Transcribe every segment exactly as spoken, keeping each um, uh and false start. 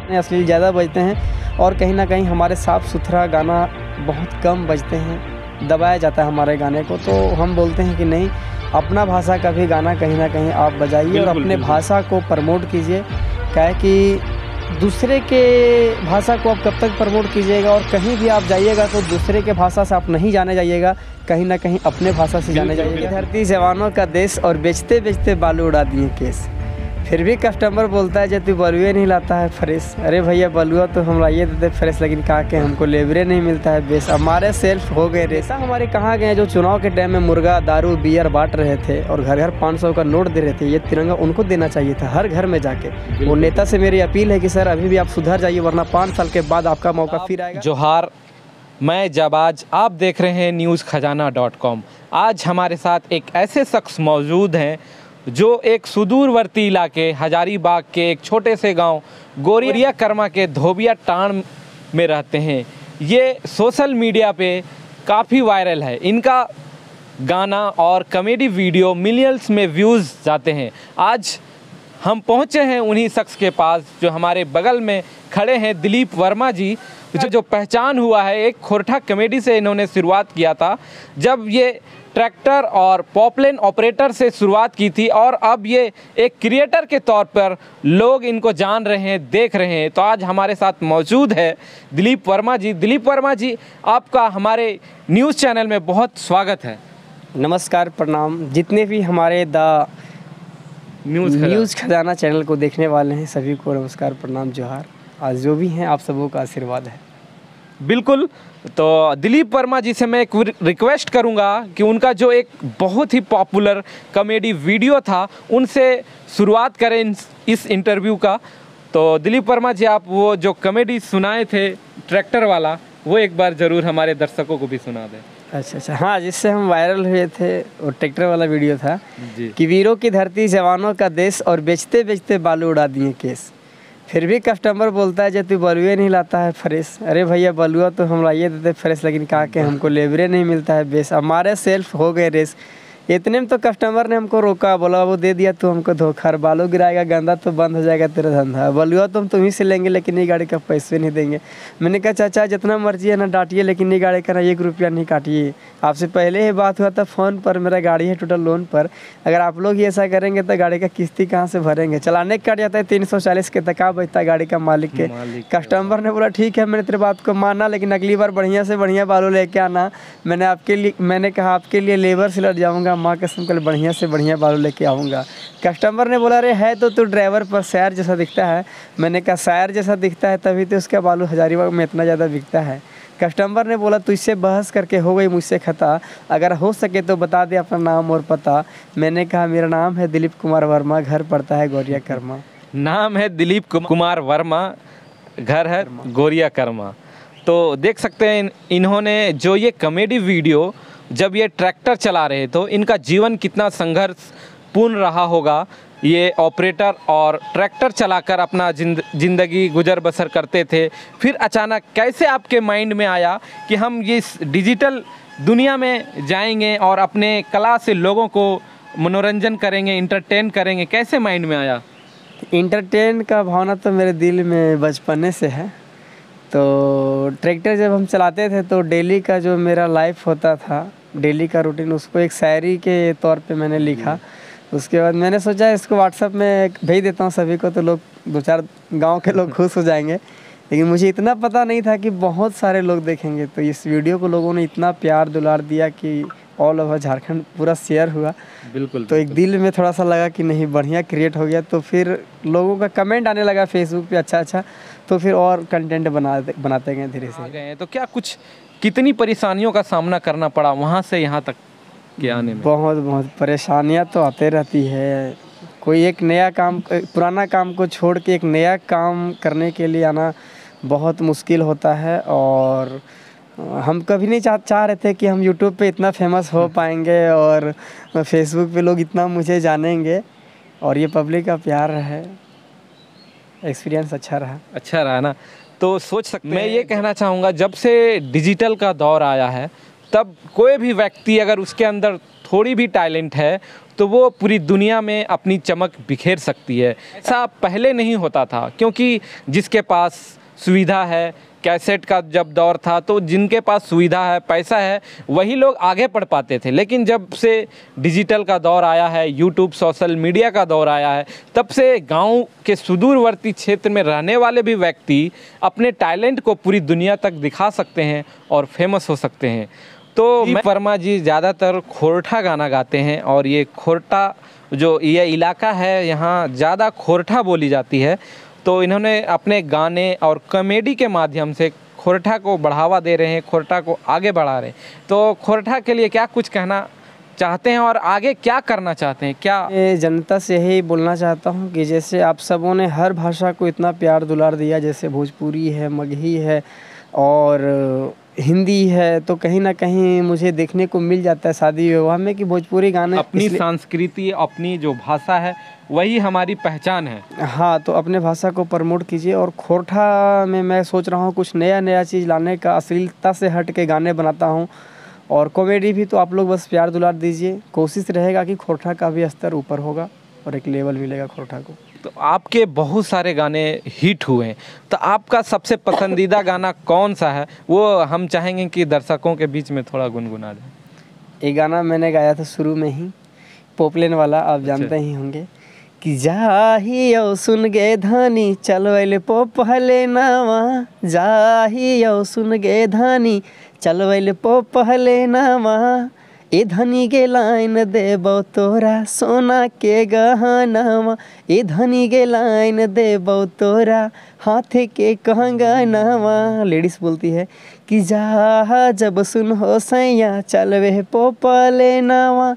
अश्लील ज़्यादा बजते हैं और कहीं ना कहीं हमारे साफ़ सुथरा गाना बहुत कम बजते हैं, दबाया जाता है हमारे गाने को। तो हम बोलते हैं कि नहीं, अपना भाषा का भी गाना कहीं ना कहीं आप बजाइए और अपने भाषा को प्रमोट कीजिए। क्या है कि दूसरे के भाषा को आप कब तक प्रमोट कीजिएगा, और कहीं भी आप जाइएगा तो दूसरे के भाषा से आप नहीं जाने जाइएगा, कहीं ना कहीं अपने भाषा से जाने जाइएगा। धरती जवानों का देश और बेचते बेचते बालू उड़ा दिए केस, फिर भी कस्टमर बोलता है जब तू बलुए नहीं लाता है फ्रेश। अरे भैया बलुआ तो हम लाइए देते फ्रेश, लेकिन कहा के हमको लेबरे नहीं मिलता है बेस। हमारे सेल्फ हो गए रेसा हमारे कहाँ गए जो चुनाव के टाइम में मुर्गा दारू बियर बांट रहे थे और घर घर पाँच सौ का नोट दे रहे थे। ये तिरंगा उनको देना चाहिए था हर घर में जाके। वो नेता से मेरी अपील है कि सर अभी भी आप सुधर जाइए, वरना पाँच साल के बाद आपका मौका फिर आएगा। जोहार, मैं जाबाज, आप देख रहे हैं न्यूज़ खजाना डॉट कॉम। आज हमारे साथ एक ऐसे शख्स मौजूद हैं जो एक सुदूरवर्ती इलाके हजारीबाग के एक छोटे से गांव गोरिया कर्मा के धोबिया टाण में रहते हैं। ये सोशल मीडिया पे काफ़ी वायरल है। इनका गाना और कॉमेडी वीडियो मिलियंस में व्यूज़ जाते हैं। आज हम पहुंचे हैं उन्हीं शख्स के पास जो हमारे बगल में खड़े हैं, दिलीप वर्मा जी, जो जो पहचान हुआ है एक खोरठा कॉमेडी से इन्होंने शुरुआत किया था। जब ये ट्रैक्टर और पॉपलेन ऑपरेटर से शुरुआत की थी और अब ये एक क्रिएटर के तौर पर लोग इनको जान रहे हैं, देख रहे हैं। तो आज हमारे साथ मौजूद है दिलीप वर्मा जी। दिलीप वर्मा जी, आपका हमारे न्यूज़ चैनल में बहुत स्वागत है। नमस्कार, प्रणाम। जितने भी हमारे the news news Khajana channel को देखने वाले हैं सभी को नमस्कार, प्रणाम, जोहार। आज जो भी हैं आप सबों का आशीर्वाद है। बिल्कुल। तो दिलीप वर्मा जी से मैं एक रिक्वेस्ट करूंगा कि उनका जो एक बहुत ही पॉपुलर कॉमेडी वीडियो था उनसे शुरुआत करें इस इंटरव्यू का। तो दिलीप वर्मा जी, आप वो जो कॉमेडी सुनाए थे ट्रैक्टर वाला, वो एक बार ज़रूर हमारे दर्शकों को भी सुना दें। अच्छा अच्छा, हाँ, जिससे हम वायरल हुए थे वो ट्रैक्टर वाला वीडियो था जी। कि वीरों की धरती जवानों का देश और बेचते बेचते बालू उड़ा दिए केस, फिर भी कस्टमर बोलता है जब तू बलुए नहीं लाता है फ्रेश। अरे भैया बलुआ तो हम लाइए देते फ्रेश, लेकिन कहा के हमको लेबरे नहीं मिलता है बेस। हमारे सेल्फ हो गए रेस। इतने में तो कस्टमर ने हमको रोका, बोला वो दे दिया तो हमको धोखा, बालू गिराएगा गंदा तो बंद हो जाएगा तेरा धंधा, बलुआ तो हम तुम्हीं से लेंगे लेकिन ये गाड़ी का पैसे नहीं देंगे। मैंने कहा चाचा जितना मर्जी है ना डांटिए, लेकिन ये गाड़ी का ना एक रुपया नहीं काटिए। आपसे पहले ही बात हुआ था फ़ोन पर, मेरा गाड़ी है टोटल लोन पर। अगर आप लोग ही ऐसा करेंगे तो गाड़ी का किस्ती कहाँ से भरेंगे? चलाने का कट जाता है तीन सौ चालीस के तक बचता है गाड़ी का मालिक के। कस्टमर ने बोला ठीक है, मैंने तेरे बात को माना, लेकिन अगली बार बढ़िया से बढ़िया बालू लेके आना। मैंने आपके लिए मैंने कहा आपके लिए लेबर से लड़ जाऊँगा, माँ कसम कल बढ़िया से बढ़िया बालू लेके आऊँगा। कस्टमर ने बोला अरे है तो तू ड्राइवर पर शायर जैसा दिखता है। मैंने कहा शायर जैसा दिखता है तभी तो उसका बालू हजारीबाग में इतना ज़्यादा बिकता है। कस्टमर ने बोला तुझसे बहस करके हो गई मुझसे खता, अगर हो सके तो बता दे अपना नाम और पता। मैंने कहा मेरा नाम है दिलीप कुमार वर्मा, घर पड़ता है गोरिया कर्मा। नाम है दिलीप कुमार वर्मा, घर है गोरिया कर्मा। तो देख सकते हैं इन्होंने जो ये कॉमेडी वीडियो जब ये ट्रैक्टर चला रहे तो इनका जीवन कितना संघर्षपूर्ण रहा होगा। ये ऑपरेटर और ट्रैक्टर चलाकर अपना जिंद ज़िंदगी गुजर बसर करते थे। फिर अचानक कैसे आपके माइंड में आया कि हम इस डिजिटल दुनिया में जाएंगे और अपने कला से लोगों को मनोरंजन करेंगे, इंटरटेन करेंगे? कैसे माइंड में आया? इंटरटेन का भावना तो मेरे दिल में बचपने से है। तो ट्रैक्टर जब हम चलाते थे तो डेली का जो मेरा लाइफ होता था, डेली का रूटीन, उसको एक शायरी के तौर पे मैंने लिखा। उसके बाद मैंने सोचा इसको व्हाट्सएप में भेज देता हूँ सभी को, तो लोग दो चार गांव के लोग खुश हो जाएंगे। लेकिन मुझे इतना पता नहीं था कि बहुत सारे लोग देखेंगे। तो इस वीडियो को लोगों ने इतना प्यार दुलार दिया कि ऑल ओवर झारखंड पूरा शेयर हुआ। बिल्कुल। तो एक दिल में थोड़ा सा लगा कि नहीं बढ़िया क्रिएट हो गया। तो फिर लोगों का कमेंट आने लगा फेसबुक पे अच्छा अच्छा, तो फिर और कंटेंट बना बनाते गए धीरे से गए। तो क्या कुछ कितनी परेशानियों का सामना करना पड़ा वहाँ से यहाँ तक के आने में? बहुत बहुत परेशानियाँ तो आते रहती है। कोई एक नया काम, पुराना काम को छोड़ के एक नया काम करने के लिए आना बहुत मुश्किल होता है। और हम कभी नहीं चाह चाह रहे थे कि हम यूट्यूब पे इतना फेमस हो पाएंगे और फेसबुक पे लोग इतना मुझे जानेंगे, और ये पब्लिक का प्यार है। एक्सपीरियंस अच्छा रहा। अच्छा रहा ना? तो सोच सकते मैं ये कहना चाहूँगा, जब से डिजिटल का दौर आया है तब कोई भी व्यक्ति अगर उसके अंदर थोड़ी भी टैलेंट है तो वो पूरी दुनिया में अपनी चमक बिखेर सकती है। ऐसा पहले नहीं होता था, क्योंकि जिसके पास सुविधा है, कैसेट का जब दौर था तो जिनके पास सुविधा है, पैसा है, वही लोग आगे पढ़ पाते थे। लेकिन जब से डिजिटल का दौर आया है, यूट्यूब, सोशल मीडिया का दौर आया है, तब से गांव के सुदूरवर्ती क्षेत्र में रहने वाले भी व्यक्ति अपने टैलेंट को पूरी दुनिया तक दिखा सकते हैं और फेमस हो सकते हैं। तो वर्मा जी ज़्यादातर खोरठा गाना गाते हैं, और ये खोरठा जो ये इलाका है, यहाँ ज़्यादा खोरठा बोली जाती है। तो इन्होंने अपने गाने और कॉमेडी के माध्यम से खोरठा को बढ़ावा दे रहे हैं, खोरठा को आगे बढ़ा रहे हैं। तो खोरठा के लिए क्या कुछ कहना चाहते हैं और आगे क्या करना चाहते हैं? क्या मैं जनता से यही बोलना चाहता हूँ कि जैसे आप सबों ने हर भाषा को इतना प्यार दुलार दिया, जैसे भोजपुरी है, मगही है और हिंदी है, तो कहीं ना कहीं मुझे देखने को मिल जाता है शादी विवाह में कि भोजपुरी गाने, अपनी संस्कृति, अपनी जो भाषा है वही हमारी पहचान है। हाँ, तो अपने भाषा को प्रमोट कीजिए। और खोरठा में मैं सोच रहा हूँ कुछ नया नया चीज़ लाने का, अश्लीलता से हट के गाने बनाता हूँ और कॉमेडी भी। तो आप लोग बस प्यार दुलार दीजिए, कोशिश रहेगा कि खोरठा का भी स्तर ऊपर होगा और एक लेवल मिलेगा खोरठा को। तो आपके बहुत सारे गाने हिट हुए हैं, तो आपका सबसे पसंदीदा गाना कौन सा है? वो हम चाहेंगे कि दर्शकों के बीच में थोड़ा गुनगुना दें। ये गाना मैंने गाया था शुरू में ही, पोपलेन वाला, आप जानते ही होंगे कि जाहियो सुन गे धानी चलवैल पोपहले नावा, जाहियो सुन गे धानी चलवैल पोपहले नावा, ए धनी गे लाइन देबो तोरा सोना के गहनावा, ए धनी गे लाइन देबो तोरा हाथ के कंगनवा। लेडीज बोलती है कि जा जब सुन हो सैया चलवे पोपले नावा,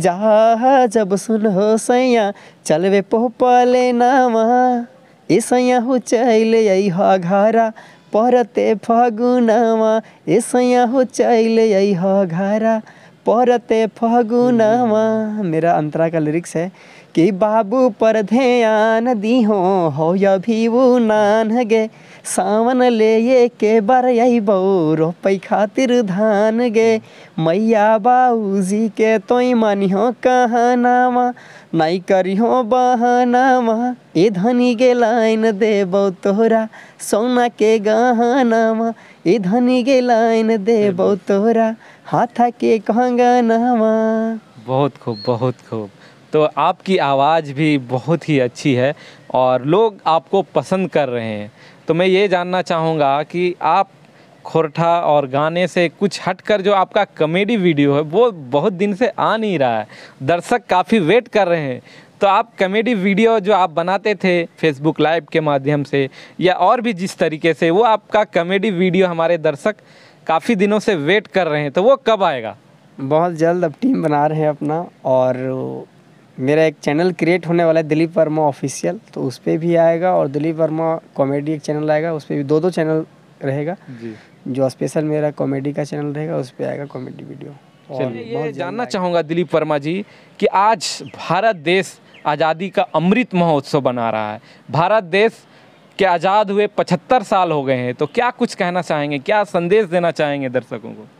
जा जब सुन हो सैया चलवे पोपले नावा, ए सैया हो चल अइहा घरा परते फगुनवा, ए सैया हो चल अइहा घरा परते फगुनवा। मेरा अंतरा का लिरिक्स है कि बाबू पर ध्यान दी हो हो या भी वो नान गे, सावन ले ये के बार यही बो रोपई खातिर धान गे, मैया बाऊजी के तोई मानी हो कहनावा, नहीं करी हो बहनावा, ए धनी गे लाइन देबो तोरा सोना के गहनावा, ए धनी गे लाइन देबो तोरा हाथा के कंगनवा। बहुत खूब, बहुत खूब। तो आपकी आवाज़ भी बहुत ही अच्छी है और लोग आपको पसंद कर रहे हैं। तो मैं ये जानना चाहूँगा कि आप खोरठा और गाने से कुछ हटकर जो आपका कॉमेडी वीडियो है वो बहुत दिन से आ नहीं रहा है, दर्शक काफ़ी वेट कर रहे हैं। तो आप कॉमेडी वीडियो जो आप बनाते थे फेसबुक लाइव के माध्यम से या और भी जिस तरीके से, वो आपका कॉमेडी वीडियो हमारे दर्शक काफ़ी दिनों से वेट कर रहे हैं, तो वो कब आएगा? बहुत जल्द अब टीम बना रहे हैं अपना, और मेरा एक चैनल क्रिएट होने वाला है दिलीप वर्मा ऑफिशियल, तो उस पर भी आएगा, और दिलीप वर्मा कॉमेडी एक चैनल आएगा, उस पर भी दो दो चैनल रहेगा जी। जो स्पेशल मेरा कॉमेडी का चैनल रहेगा उस पर आएगा कॉमेडी वीडियो। और ये जानना चाहूँगा दिलीप वर्मा जी कि आज भारत देश आज़ादी का अमृत महोत्सव बना रहा है, भारत देश के आज़ाद हुए पचहत्तर साल हो गए हैं, तो क्या कुछ कहना चाहेंगे, क्या संदेश देना चाहेंगे दर्शकों को?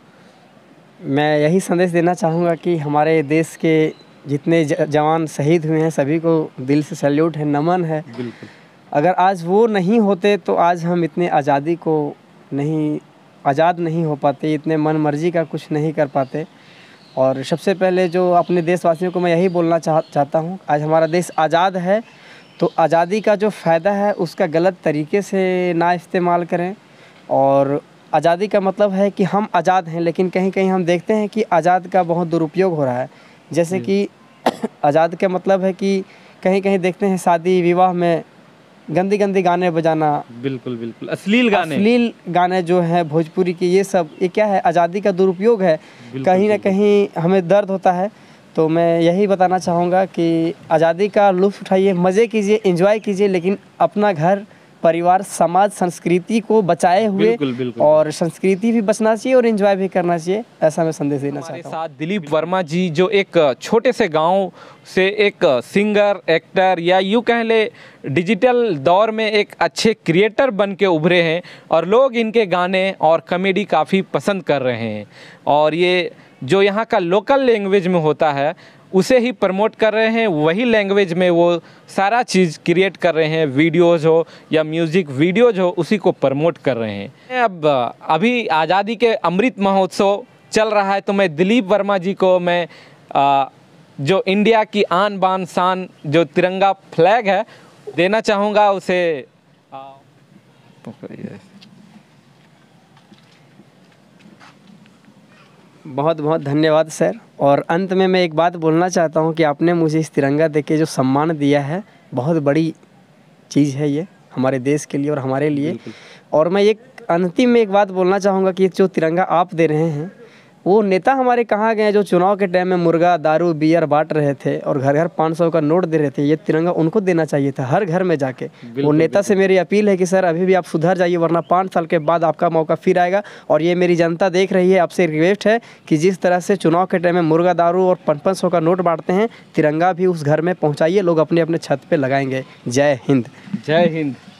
मैं यही संदेश देना चाहूँगा कि हमारे देश के जितने जवान शहीद हुए हैं सभी को दिल से सैल्यूट है, नमन है। बिल्कुल। अगर आज वो नहीं होते तो आज हम इतने आज़ादी को नहीं आज़ाद नहीं हो पाते, इतने मन मर्जी का कुछ नहीं कर पाते। और सबसे पहले जो अपने देशवासियों को मैं यही बोलना चाह चाहता हूँ, आज हमारा देश आज़ाद है तो आज़ादी का जो फ़ायदा है उसका गलत तरीके से ना इस्तेमाल करें। और आज़ादी का मतलब है कि हम आज़ाद हैं, लेकिन कहीं कहीं हम देखते हैं कि आज़ाद का बहुत दुरुपयोग हो रहा है। जैसे कि आज़ाद का मतलब है कि कहीं कहीं देखते हैं शादी विवाह में गंदी गंदी गाने बजाना, बिल्कुल बिल्कुल अश्लील गाने अश्लील गाने जो है भोजपुरी की, ये सब ये क्या है, आज़ादी का दुरुपयोग है। कहीं ना कहीं हमें दर्द होता है। तो मैं यही बताना चाहूँगा कि आज़ादी का लुत्फ़ उठाइए, मज़े कीजिए, एंजॉय कीजिए, लेकिन अपना घर परिवार समाज संस्कृति को बचाए हुए बिल्कुल, बिल्कुल। और संस्कृति भी बचना चाहिए और एंजॉय भी करना चाहिए, ऐसा मैं संदेश देना चाहता हूँ। हमारे साथ दिलीप वर्मा जी जो एक छोटे से गांव से एक सिंगर, एक्टर या यूँ कह ले डिजिटल दौर में एक अच्छे क्रिएटर बन के उभरे हैं और लोग इनके गाने और कॉमेडी काफ़ी पसंद कर रहे हैं। और ये जो यहाँ का लोकल लैंग्वेज में होता है उसे ही प्रमोट कर रहे हैं, वही लैंग्वेज में वो सारा चीज़ क्रिएट कर रहे हैं, वीडियोज़ हो या म्यूज़िक वीडियोज़ हो, उसी को प्रमोट कर रहे हैं। अब अभी आज़ादी के अमृत महोत्सव चल रहा है, तो मैं दिलीप वर्मा जी को मैं आ, जो इंडिया की आन बान शान जो तिरंगा फ्लैग है देना चाहूँगा उसे। आ, बहुत बहुत धन्यवाद सर। और अंत में मैं एक बात बोलना चाहता हूँ कि आपने मुझे इस तिरंगा दे के जो सम्मान दिया है, बहुत बड़ी चीज़ है ये हमारे देश के लिए और हमारे लिए। और मैं एक अंतिम में एक बात बोलना चाहूँगा कि जो तिरंगा आप दे रहे हैं, वो नेता हमारे कहाँ गए जो चुनाव के टाइम में मुर्गा दारू बियर बांट रहे थे और घर घर पाँच सौ का नोट दे रहे थे। ये तिरंगा उनको देना चाहिए था, हर घर में जाके। वो नेता से मेरी अपील है कि सर अभी भी आप सुधर जाइए, वरना पाँच साल के बाद आपका मौका फिर आएगा। और ये मेरी जनता देख रही है, आपसे रिक्वेस्ट है कि जिस तरह से चुनाव के टाइम में मुर्गा दारू और पाँच पाँच सौ का नोट बांटते हैं, तिरंगा भी उस घर में पहुँचाइए, लोग अपने अपने छत पर लगाएंगे। जय हिंद। जय हिंद।